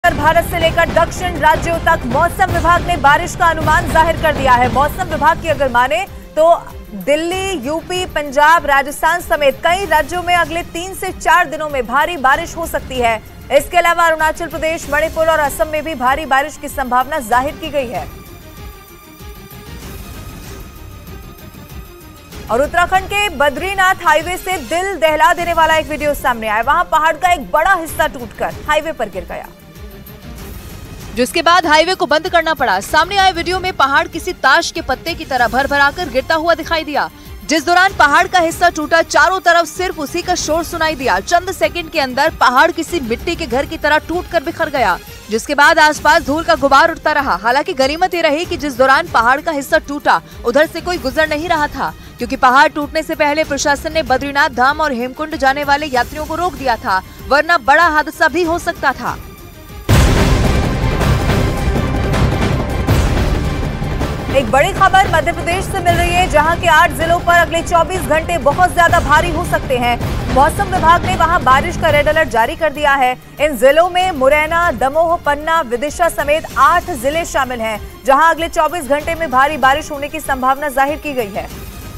उत्तर भारत से लेकर दक्षिण राज्यों तक मौसम विभाग ने बारिश का अनुमान जाहिर कर दिया है। मौसम विभाग की अगर माने तो दिल्ली, यूपी, पंजाब, राजस्थान समेत कई राज्यों में अगले 3 से 4 दिनों में भारी बारिश हो सकती है। इसके अलावा अरुणाचल प्रदेश, मणिपुर और असम में भी भारी बारिश की संभावना जाहिर की गई है। और उत्तराखंड के बद्रीनाथ हाईवे से दिल दहला देने वाला एक वीडियो सामने आया। वहां पहाड़ का एक बड़ा हिस्सा टूटकर हाईवे पर गिर गया, जिसके बाद हाईवे को बंद करना पड़ा। सामने आए वीडियो में पहाड़ किसी ताश के पत्ते की तरह भर-भराकर गिरता हुआ दिखाई दिया। जिस दौरान पहाड़ का हिस्सा टूटा, चारों तरफ सिर्फ उसी का शोर सुनाई दिया। चंद सेकंड के अंदर पहाड़ किसी मिट्टी के घर की तरह टूटकर बिखर गया, जिसके बाद आसपास धूल का गुबार उठता रहा। हालांकि गनीमत ये रही कि जिस दौरान पहाड़ का हिस्सा टूटा, उधर से कोई गुजर नहीं रहा था, क्योंकि पहाड़ टूटने से पहले प्रशासन ने बद्रीनाथ धाम और हेमकुंड जाने वाले यात्रियों को रोक दिया था, वरना बड़ा हादसा भी हो सकता था। एक बड़ी खबर मध्य प्रदेश से मिल रही है, जहां के 8 जिलों पर अगले 24 घंटे बहुत ज्यादा भारी हो सकते हैं। मौसम विभाग ने वहां बारिश का रेड अलर्ट जारी कर दिया है। इन जिलों में मुरैना, दमोह, पन्ना, विदिशा समेत 8 जिले शामिल हैं, जहां अगले 24 घंटे में भारी बारिश होने की संभावना जाहिर की गई है।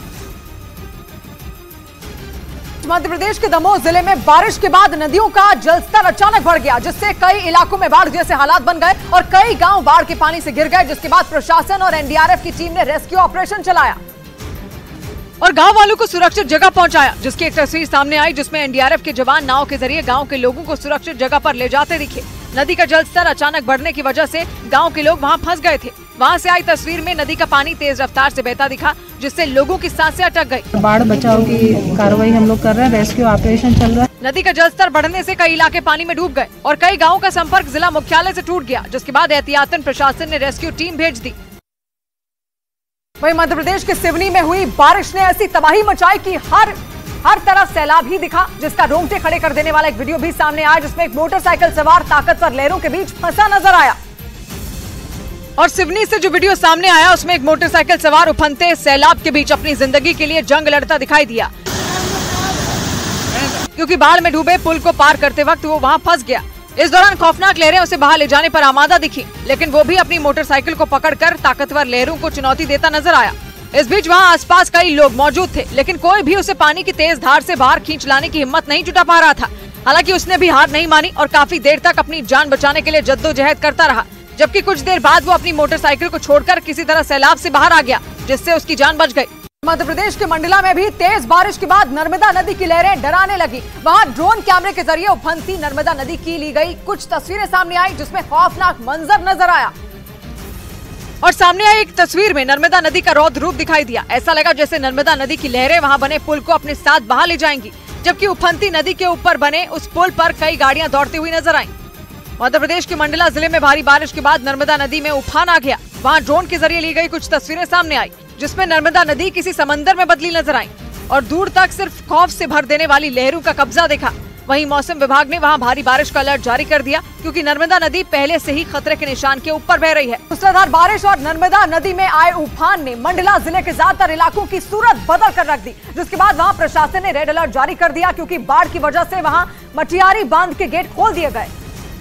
मध्य प्रदेश के दमोह जिले में बारिश के बाद नदियों का जलस्तर अचानक बढ़ गया, जिससे कई इलाकों में बाढ़ जैसे हालात बन गए और कई गांव बाढ़ के पानी से घिर गए, जिसके बाद प्रशासन और एनडीआरएफ की टीम ने रेस्क्यू ऑपरेशन चलाया और गांव वालों को सुरक्षित जगह पहुंचाया, जिसकी एक तस्वीर सामने आई, जिसमें एनडीआरएफ के जवान नाव के जरिए गांव के लोगों को सुरक्षित जगह पर ले जाते दिखे। नदी का जलस्तर अचानक बढ़ने की वजह से गांव के लोग वहां फंस गए थे। वहां से आई तस्वीर में नदी का पानी तेज रफ्तार से बहता दिखा, जिससे लोगों की सांसें अटक गई। बाढ़ बचाव की कार्रवाई हम लोग कर रहे हैं, रेस्क्यू ऑपरेशन चल रहा है। नदी का जलस्तर बढ़ने से कई इलाके पानी में डूब गए और कई गाँव का संपर्क जिला मुख्यालय से टूट गया, जिसके बाद एहतियातन प्रशासन ने रेस्क्यू टीम भेज दी। वहीं मध्य प्रदेश के सिवनी में हुई बारिश ने ऐसी तबाही मचाई कि हर तरफ सैलाब ही दिखा, जिसका रोंगटे खड़े कर देने वाला एक वीडियो भी सामने आया, जिसमें एक मोटरसाइकिल सवार ताकतवर लहरों के बीच फंसा नजर आया। और सिवनी से जो वीडियो सामने आया, उसमें एक मोटरसाइकिल सवार उफनते सैलाब के बीच अपनी जिंदगी के लिए जंग लड़ता दिखाई दिया, क्योंकि बाढ़ में डूबे पुल को पार करते वक्त वो वहां फंस गया। इस दौरान खौफनाक लहरें उसे बाहर ले जाने पर आमादा दिखी, लेकिन वो भी अपनी मोटरसाइकिल को पकड़कर ताकतवर लहरों को चुनौती देता नजर आया। इस बीच वहां आसपास कई लोग मौजूद थे, लेकिन कोई भी उसे पानी की तेज धार से बाहर खींच लाने की हिम्मत नहीं जुटा पा रहा था। हालांकि उसने भी हार नहीं मानी और काफी देर तक अपनी जान बचाने के लिए जद्दोजहद करता रहा, जबकि कुछ देर बाद वो अपनी मोटरसाइकिल को छोड़कर किसी तरह सैलाब से बाहर आ गया, जिससे उसकी जान बच गई। मध्य प्रदेश के मंडला में भी तेज बारिश के बाद नर्मदा नदी की लहरें डराने लगी। वहां ड्रोन कैमरे के जरिए उफनती नर्मदा नदी की ली गई कुछ तस्वीरें सामने आई, जिसमें खौफनाक मंजर नजर आया। और सामने आई एक तस्वीर में नर्मदा नदी का रौद्र रूप दिखाई दिया। ऐसा लगा जैसे नर्मदा नदी की लहरें वहां बने पुल को अपने साथ बहा ले जाएंगी, जबकि उफनती नदी के ऊपर बने उस पुल पर कई गाड़ियां दौड़ती हुई नजर आईं। मध्य प्रदेश के मंडला जिले में भारी बारिश के बाद नर्मदा नदी में उफान आ गया। वहां ड्रोन के जरिए ली गई कुछ तस्वीरें सामने आई, जिसमें नर्मदा नदी किसी समंदर में बदली नजर आई और दूर तक सिर्फ खौफ से भर देने वाली लहरों का कब्जा देखा। वहीं मौसम विभाग ने वहां भारी बारिश का अलर्ट जारी कर दिया, क्योंकि नर्मदा नदी पहले से ही खतरे के निशान के ऊपर बह रही है। मूसलाधार बारिश और नर्मदा नदी में आए उफान ने मंडला जिले के ज्यादातर इलाकों की सूरत बदल कर रख दी, जिसके बाद वहां प्रशासन ने रेड अलर्ट जारी कर दिया, क्योंकि बाढ़ की वजह से वहां मटियारी बांध के गेट खोल दिए गए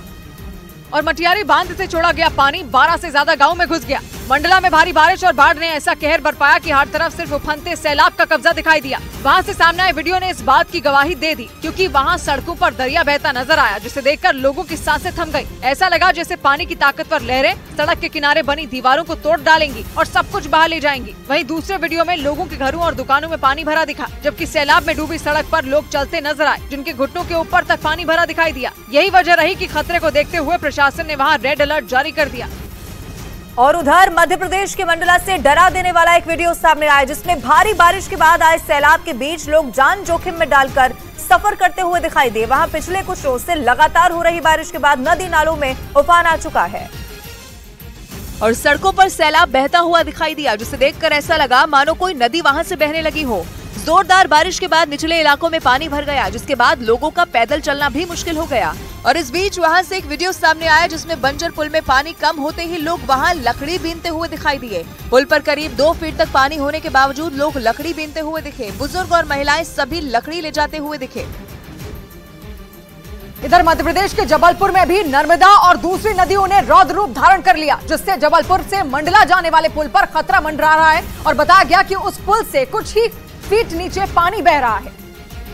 और मटियारी बांध से छोड़ा गया पानी 12 से ज्यादा गांव में घुस गया। मंडला में भारी बारिश और बाढ़ ने ऐसा कहर बरपाया कि हर तरफ सिर्फ उफनते सैलाब का कब्जा दिखाई दिया। वहां से सामने आए वीडियो ने इस बात की गवाही दे दी, क्योंकि वहां सड़कों पर दरिया बहता नजर आया, जिसे देखकर लोगों की सांसें थम गई। ऐसा लगा जैसे पानी की ताकतवर लहरें सड़क के किनारे बनी दीवारों को तोड़ डालेंगी और सब कुछ बहा ले जाएंगी। वहीं दूसरे वीडियो में लोगों के घरों और दुकानों में पानी भरा दिखा, जबकि सैलाब में डूबी सड़क पर लोग चलते नजर आए, जिनके घुटनों के ऊपर तक पानी भरा दिखाई दिया। यही वजह रही कि खतरे को देखते हुए प्रशासन ने वहाँ रेड अलर्ट जारी कर दिया। और उधर मध्य प्रदेश के मंडला से डरा देने वाला एक वीडियो सामने आया, जिसमें भारी बारिश के बाद आए सैलाब के बीच लोग जान जोखिम में डालकर सफर करते हुए दिखाई दिए। वहां पिछले कुछ रोज से लगातार हो रही बारिश के बाद नदी नालों में उफान आ चुका है और सड़कों पर सैलाब बहता हुआ दिखाई दिया, जिसे देखकर ऐसा लगा मानो कोई नदी वहां से बहने लगी हो। जोरदार बारिश के बाद निचले इलाकों में पानी भर गया, जिसके बाद लोगों का पैदल चलना भी मुश्किल हो गया। और इस बीच वहां से एक वीडियो सामने आया, जिसमें बंजर पुल में पानी कम होते ही लोग वहां लकड़ी बीनते हुए दिखाई दिए। पुल पर करीब 2 फीट तक पानी होने के बावजूद लोग लकड़ी बीनते हुए दिखे। बुजुर्ग और महिलाएं सभी लकड़ी ले जाते हुए दिखे। इधर मध्य प्रदेश के जबलपुर में भी नर्मदा और दूसरी नदियों ने रौद्र रूप धारण कर लिया, जिससे जबलपुर से मंडला जाने वाले पुल पर खतरा मंडरा रहा है और बताया गया कि उस पुल से कुछ ही फीट नीचे पानी बह रहा है,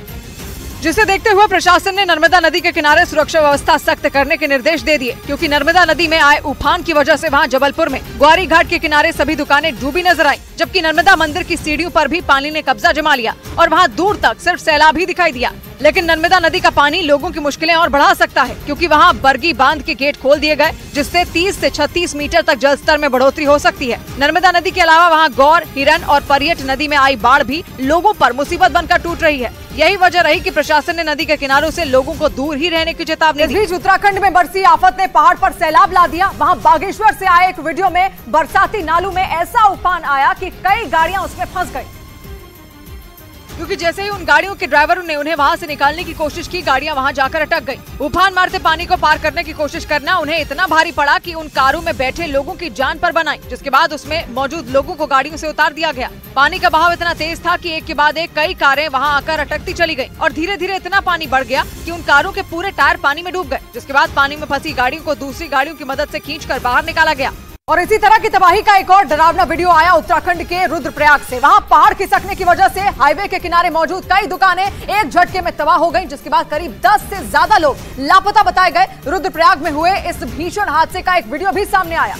जिसे देखते हुए प्रशासन ने नर्मदा नदी के किनारे सुरक्षा व्यवस्था सख्त करने के निर्देश दे दिए, क्योंकि नर्मदा नदी में आए उफान की वजह से वहां जबलपुर में ग्वारी घाट के किनारे सभी दुकानें डूबी नजर आई, जबकि नर्मदा मंदिर की सीढ़ियों पर भी पानी ने कब्जा जमा लिया और वहां दूर तक सिर्फ सैलाब ही दिखाई दिया। लेकिन नर्मदा नदी का पानी लोगों की मुश्किलें और बढ़ा सकता है, क्योंकि वहां बरगी बांध के गेट खोल दिए गए, जिससे 30 से 36 मीटर तक जल स्तर में बढ़ोतरी हो सकती है। नर्मदा नदी के अलावा वहां गौर, हिरन और परियट नदी में आई बाढ़ भी लोगों पर मुसीबत बनकर टूट रही है। यही वजह रही कि प्रशासन ने नदी के किनारों से लोगों को दूर ही रहने की चेतावनी दी। इस बीच उत्तराखंड में बरसी आफत ने पहाड़ पर सैलाब ला दिया। वहां बागेश्वर से आए एक वीडियो में बरसाती नालों में ऐसा उफान आया कि कई गाड़ियां उसमें फंस गई, क्योंकि जैसे ही उन गाड़ियों के ड्राइवरों ने उन्हें वहां से निकालने की कोशिश की, गाड़ियां वहां जाकर अटक गई। उफान मारते पानी को पार करने की कोशिश करना उन्हें इतना भारी पड़ा कि उन कारों में बैठे लोगों की जान पर बनाई, जिसके बाद उसमें मौजूद लोगों को गाड़ियों से उतार दिया गया। पानी का बहाव इतना तेज था कि एक के बाद एक कई कारें वहां आकर अटकती चली गयी और धीरे धीरे इतना पानी बढ़ गया कि उन कारों के पूरे टायर पानी में डूब गए, जिसके बाद पानी में फंसी गाड़ियों को दूसरी गाड़ियों की मदद से खींचकर बाहर निकाला गया। और इसी तरह की तबाही का एक और डरावना वीडियो आया उत्तराखंड के रुद्रप्रयाग से। वहां पहाड़ खिसकने की वजह से हाईवे के किनारे मौजूद कई दुकानें एक झटके में तबाह हो गईं, जिसके बाद करीब 10 से ज्यादा लोग लापता बताए गए। रुद्रप्रयाग में हुए इस भीषण हादसे का एक वीडियो भी सामने आया,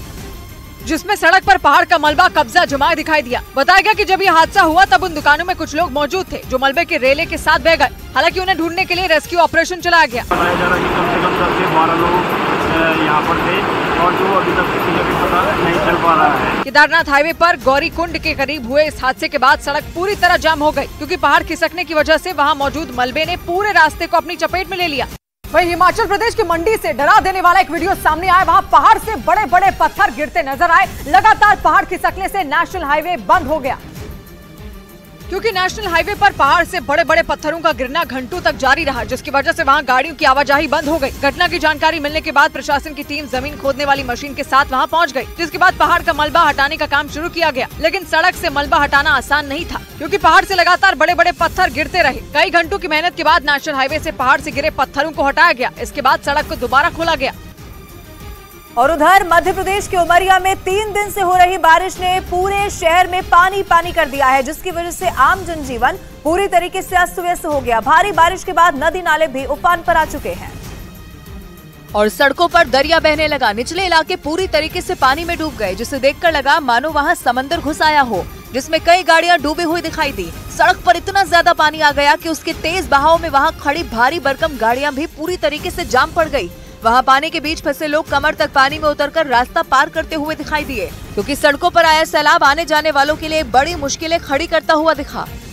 जिसमें सड़क पर पहाड़ का मलबा कब्जा जमाए दिखाई दिया। बताया गया कि जब ये हादसा हुआ तब उन दुकानों में कुछ लोग मौजूद थे जो मलबे के रेले के साथ बह गए। हालांकि उन्हें ढूंढने के लिए रेस्क्यू ऑपरेशन चलाया गया। बताया जा रहा है कि कम से कम 10 से 12 लोग यहाँ पर थे और जो अभी तक किसी का भी पता नहीं चल पा रहा है। केदारनाथ हाईवे पर गौरी कुंड के करीब हुए इस हादसे के बाद सड़क पूरी तरह जाम हो गई, क्योंकि पहाड़ खिसकने की वजह से वहां मौजूद मलबे ने पूरे रास्ते को अपनी चपेट में ले लिया। वहीं हिमाचल प्रदेश की मंडी से डरा देने वाला एक वीडियो सामने आया। वहां पहाड़ से बड़े बड़े पत्थर गिरते नजर आए। लगातार पहाड़ खिसकने से नेशनल हाईवे बंद हो गया, क्योंकि नेशनल हाईवे पर पहाड़ से बड़े बड़े पत्थरों का गिरना घंटों तक जारी रहा, जिसकी वजह से वहां गाड़ियों की आवाजाही बंद हो गई। घटना की जानकारी मिलने के बाद प्रशासन की टीम जमीन खोदने वाली मशीन के साथ वहां पहुंच गई, जिसके बाद पहाड़ का मलबा हटाने का काम शुरू किया गया। लेकिन सड़क से मलबा हटाना आसान नहीं था, क्योंकि पहाड़ से लगातार बड़े बड़े पत्थर गिरते रहे। कई घंटों की मेहनत के बाद नेशनल हाईवे से पहाड़ से गिरे पत्थरों को हटाया गया। इसके बाद सड़क को दोबारा खोला गया। और उधर मध्य प्रदेश के उमरिया में 3 दिन से हो रही बारिश ने पूरे शहर में पानी पानी कर दिया है, जिसकी वजह से आम जनजीवन पूरी तरीके से अस्त व्यस्त हो गया। भारी बारिश के बाद नदी नाले भी उफान पर आ चुके हैं और सड़कों पर दरिया बहने लगा। निचले इलाके पूरी तरीके से पानी में डूब गए, जिसे देखकर लगा मानो वहां समंदर घुस आया हो, जिसमें कई गाड़ियां डूबी हुई दिखाई दी। सड़क पर इतना ज्यादा पानी आ गया कि उसके तेज बहाव में वहां खड़ी भारी भरकम गाड़ियां भी पूरी तरीके से जाम पड़ गई। वहां पानी के बीच फंसे लोग कमर तक पानी में उतरकर रास्ता पार करते हुए दिखाई दिए, क्योंकि सड़कों पर आया सैलाब आने जाने वालों के लिए बड़ी मुश्किलें खड़ी करता हुआ दिखा।